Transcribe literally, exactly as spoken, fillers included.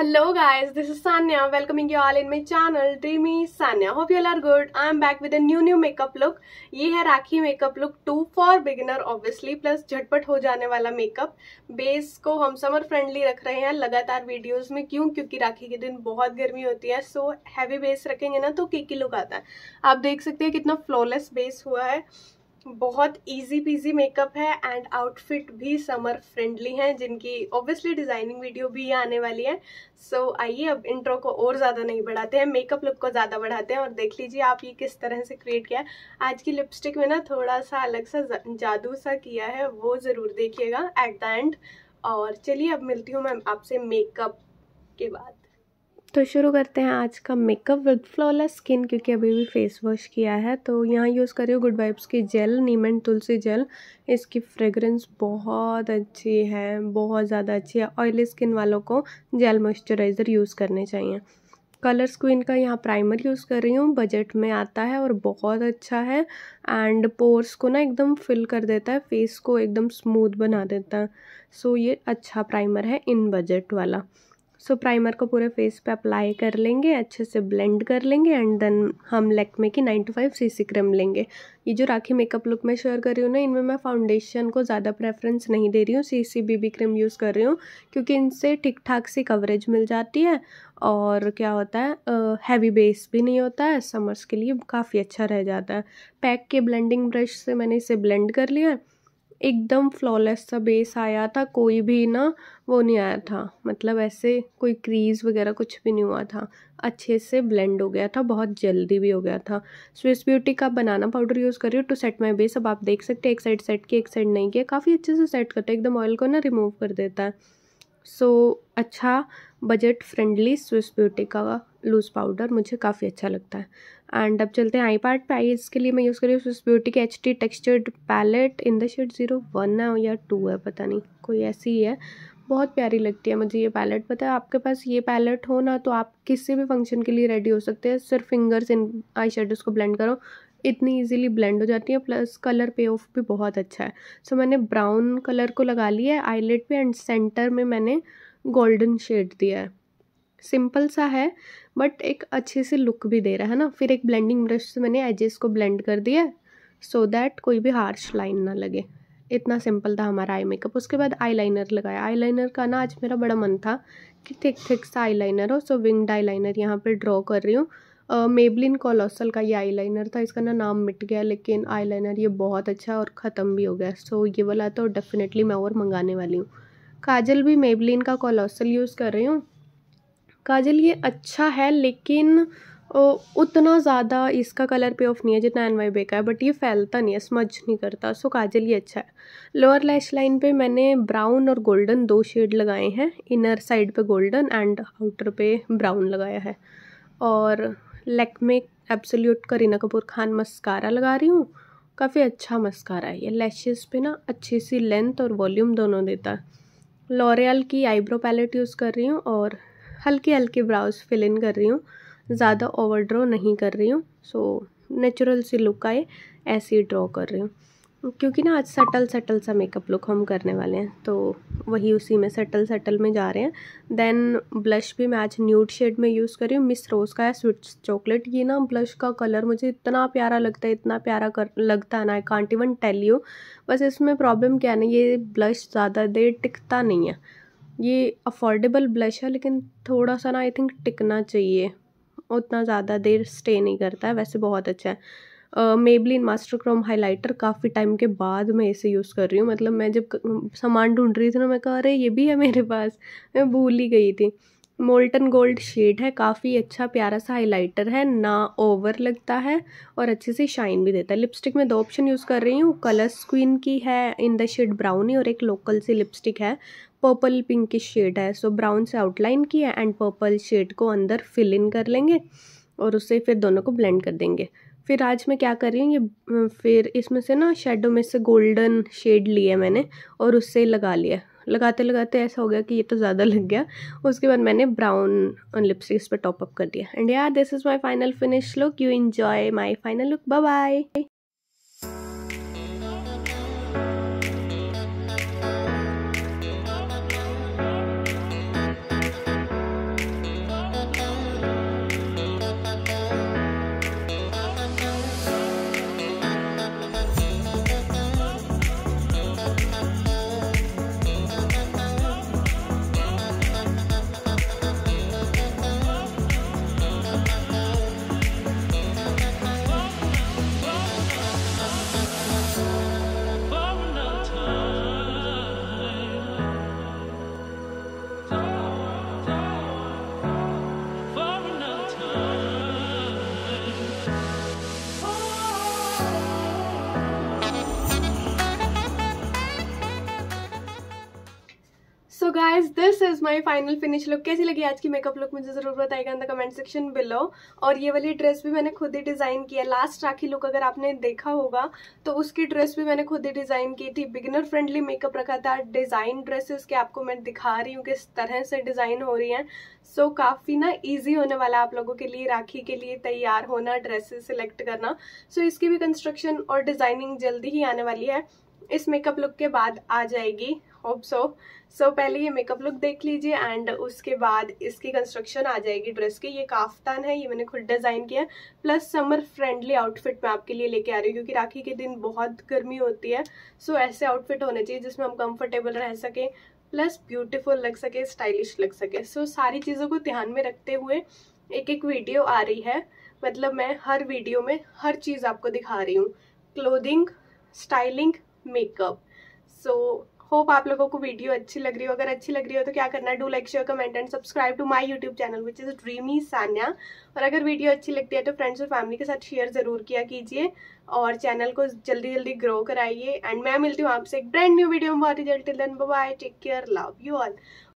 Hello guys, this is Sanya welcoming you all in my channel Dreamy Sanya. Hope you all are good. I am back with a new new makeup look. ये है Rakhi makeup look two for beginner obviously, plus झटपट हो जाने वाला makeup. Base को हम summer friendly रख रहे हैं लगातार वीडियोस में। क्यों? क्योंकि राखी के दिन बहुत गर्मी होती है, सो हैवी बेस रखेंगे ना तो केकी लुक आता है। आप देख सकते हैं कितना फ्लॉलेस बेस हुआ है। बहुत इजी पीजी मेकअप है एंड आउटफिट भी समर फ्रेंडली हैं, जिनकी ऑब्वियसली डिजाइनिंग वीडियो भी आने वाली है। सो so, आइए अब इंट्रो को और ज़्यादा नहीं बढ़ाते हैं, मेकअप लुक को ज़्यादा बढ़ाते हैं और देख लीजिए आप ये किस तरह से क्रिएट किया है। आज की लिपस्टिक में ना थोड़ा सा अलग सा जादू सा किया है, वो ज़रूर देखिएगा एट द एंड। और चलिए अब मिलती हूँ मैं आपसे मेकअप के बाद। तो शुरू करते हैं आज का मेकअप विद फ्लॉलेस स्किन, क्योंकि अभी भी फेस वॉश किया है। तो यहाँ यूज़ कर रही हूँ गुड वाइब्स की gel, neem and tulsi gel. इसकी फ्रेगरेंस बहुत अच्छी है, बहुत ज़्यादा अच्छी है। ऑयली स्किन वालों को जेल मॉइस्चराइज़र यूज़ करने चाहिए। कलर्स क्वीन का यहाँ प्राइमर यूज़ कर रही हूँ, बजट में आता है और बहुत अच्छा है एंड पोर्स को ना एकदम फिल कर देता है, फेस को एकदम स्मूथ बना देता है। सो ये अच्छा प्राइमर है इन बजट वाला। सो so, प्राइमर को पूरे फेस पे अप्लाई कर लेंगे, अच्छे से ब्लेंड कर लेंगे एंड देन हम लैक्मे की nine two five CC cream लेंगे। ये जो राखी मेकअप लुक मैं शेयर कर रही हूँ ना, इनमें मैं फाउंडेशन को ज़्यादा प्रेफरेंस नहीं दे रही हूँ, सीसी बीबी क्रीम यूज़ कर रही हूँ, क्योंकि इनसे ठीक ठाक सी कवरेज मिल जाती है और क्या होता है हैवी बेस भी नहीं होता है, समर्स के लिए काफ़ी अच्छा रह जाता है। पैक के ब्लेंडिंग ब्रश से मैंने इसे ब्लेंड कर लिया, एकदम फ्लॉलेस सा बेस आया था, कोई भी ना वो नहीं आया था, मतलब ऐसे कोई क्रीज वगैरह कुछ भी नहीं हुआ था, अच्छे से ब्लेंड हो गया था, बहुत जल्दी भी हो गया था। स्विस ब्यूटी का बनाना पाउडर यूज़ कर रही हूँ टू सेट माई बेस। अब आप देख सकते हैं एक साइड सेट किया, एक साइड नहीं किया, काफ़ी अच्छे से सेट करता है, एकदम ऑयल को ना रिमूव कर देता है। सो so, अच्छा बजट फ्रेंडली स्विस ब्यूटी का लूज़ पाउडर मुझे काफ़ी अच्छा लगता है। एंड अब चलते हैं आई पार्ट पे। आईज के लिए मैं यूज़ कर रही हूँ स्विस ब्यूटी की H D textured palette in the shade zero one है या टू है, पता नहीं, कोई ऐसी ही है। बहुत प्यारी लगती है मुझे ये पैलेट। पता है आपके पास ये पैलेट हो ना तो आप किसी भी फंक्शन के लिए रेडी हो सकते हैं। सिर्फ फिंगर्स इन आई शेडोज़ को ब्लेंड करो, इतनी इजीली ब्लेंड हो जाती है, प्लस कलर पे ऑफ भी बहुत अच्छा है। सो so, मैंने ब्राउन कलर को लगा लिया है आईलेट पे एंड सेंटर में मैंने गोल्डन शेड दिया है। सिंपल सा है बट एक अच्छी सी लुक भी दे रहा है ना। फिर एक ब्लेंडिंग ब्रश से मैंने एजेस को ब्लेंड कर दिया सो दैट कोई भी हार्श लाइन ना लगे। इतना सिंपल था हमारा आई मेकअप। उसके बाद आई लाइनर लगाया। आई लाइनर का ना आज मेरा बड़ा मन था कि थिक थिक सा आई लाइनर हो, सो विंग्ड आई लाइनर यहाँ पे ड्रॉ कर रही हूँ। मेबलिन कोलोसल का ये आई लाइनर था, इसका ना नाम मिट गया, लेकिन आई लाइनर ये बहुत अच्छा और ख़त्म भी हो गया। सो ये वाला तो डेफिनेटली मैं और मंगाने वाली हूँ। काजल भी मेबलिन का कोलोसल यूज़ कर रही हूँ। काजल ये अच्छा है लेकिन उतना ज़्यादा इसका कलर पे ऑफ नहीं है जितना एन वाई बे का है, बट ये फैलता नहीं है, स्मज नहीं करता। सो काजल ये अच्छा है। लोअर लैश लाइन पे मैंने ब्राउन और गोल्डन दो शेड लगाए हैं, इनर साइड पे गोल्डन एंड आउटर पे ब्राउन लगाया है। और लैक्मे एब्सोल्यूट करीना कपूर खान मस्कारा लगा रही हूँ, काफ़ी अच्छा मस्कारा है ये, लैशेस पे ना अच्छी सी लेंथ और वॉल्यूम दोनों देता है। लॉरियल की आईब्रो पैलेट यूज़ कर रही हूँ और हल्के हल्के ब्राउज फिल इन कर रही हूँ, ज़्यादा ओवर ड्रॉ नहीं कर रही हूँ। सो नेचुरल सी लुक आए ऐसे ही ड्रॉ कर रही हूँ, क्योंकि ना आज सटल सटल सा मेकअप लुक हम करने वाले हैं, तो वही उसी में सटल सटल में जा रहे हैं। देन ब्लश भी मैं आज न्यूड शेड में यूज़ कर रही हूँ, मिस रोज़ का है स्वीट चॉकलेट। ये ना ब्लश का कलर मुझे इतना प्यारा लगता है, इतना प्यारा कर लगता है ना, I can't even tell you. बस इसमें प्रॉब्लम क्या है ना, ये ब्लश ज़्यादा देर टिकता नहीं है। ये अफोर्डेबल ब्लश है लेकिन थोड़ा सा ना आई थिंक टिकना चाहिए, उतना ज़्यादा देर स्टे नहीं करता है। वैसे बहुत अच्छा है। मेबलिन मास्टर क्रोम हाइलाइटर, काफ़ी टाइम के बाद मैं इसे यूज़ कर रही हूँ। मतलब मैं जब सामान ढूंढ रही थी ना, मैं कहा अरे ये भी है मेरे पास, मैं भूल ही गई थी। मोल्टन गोल्ड शेड है, काफ़ी अच्छा प्यारा सा हाइलाइटर है, ना ओवर लगता है और अच्छे से शाइन भी देता है। लिपस्टिक में दो ऑप्शन यूज़ कर रही हूँ, कलर्स क्वीन की है इन द शेड ब्राउनी और एक लोकल सी लिपस्टिक है पर्पल पिंक की शेड है। सो ब्राउन से आउटलाइन किया एंड पर्पल शेड को अंदर फिल इन कर लेंगे और उससे फिर दोनों को ब्लेंड कर देंगे। फिर आज मैं क्या कर रही हूँ, ये फिर इसमें से ना शेडो में से गोल्डन शेड लिया मैंने और उससे लगा लिया। लगाते लगाते ऐसा हो गया कि ये तो ज़्यादा लग गया। उसके बाद मैंने ब्राउन लिपस्टिक इस पर टॉप अप कर दिया। एंड यार this is my final finish look. You enjoy my final look. Bye bye. Guys, this is my final finish look. कैसी लगी आज की मेकअप लुक मुझे जरूर बताइएगा in the comment section below. और ये वाली ड्रेस भी मैंने खुद ही डिजाइन की है। लास्ट राखी लुक अगर आपने देखा होगा तो उसकी ड्रेस भी मैंने खुद ही डिजाइन की थी। बिगिनर फ्रेंडली मेकअप रखा था। डिजाइन ड्रेसेस के आपको मैं दिखा रही हूँ किस तरह से डिजाइन हो रही हैं। सो so, काफी ना इजी होने वाला आप लोगों के लिए राखी के लिए तैयार होना, ड्रेसेस सिलेक्ट करना। सो so, इसकी भी कंस्ट्रक्शन और डिजाइनिंग जल्दी ही आने वाली है। इस मेकअप लुक के बाद आ जाएगी, होप सो। सो पहले ये मेकअप लुक देख लीजिए एंड उसके बाद इसकी कंस्ट्रक्शन आ जाएगी ड्रेस की। ये काफ्तान है, ये मैंने खुद डिजाइन किया है। प्लस समर फ्रेंडली आउटफिट मैं आपके लिए लेके आ रही हूँ क्योंकि राखी के दिन बहुत गर्मी होती है। सो so, ऐसे आउटफिट होने चाहिए जिसमें हम कंफर्टेबल रह सके, प्लस ब्यूटीफुल लग सके, स्टाइलिश लग सके। सो so, सारी चीज़ों को ध्यान में रखते हुए एक एक वीडियो आ रही है। मतलब मैं हर वीडियो में हर चीज़ आपको दिखा रही हूँ, clothing, styling, makeup. So hope आप लोगों को वीडियो अच्छी लग रही हो। अगर अच्छी लग रही हो तो क्या करना है, do like, share, comment and subscribe to my YouTube channel which is dreamy Sanya. और अगर वीडियो अच्छी लगती है तो फ्रेंड्स और फैमिली के साथ शेयर जरूर किया कीजिए और चैनल को जल्दी जल्दी ग्रो कराइए। एंड मैं मिलती हूँ आपसे एक ब्रांड न्यू वीडियो में बहुत ही जल्दी। Till then bye bye, take care, love you all.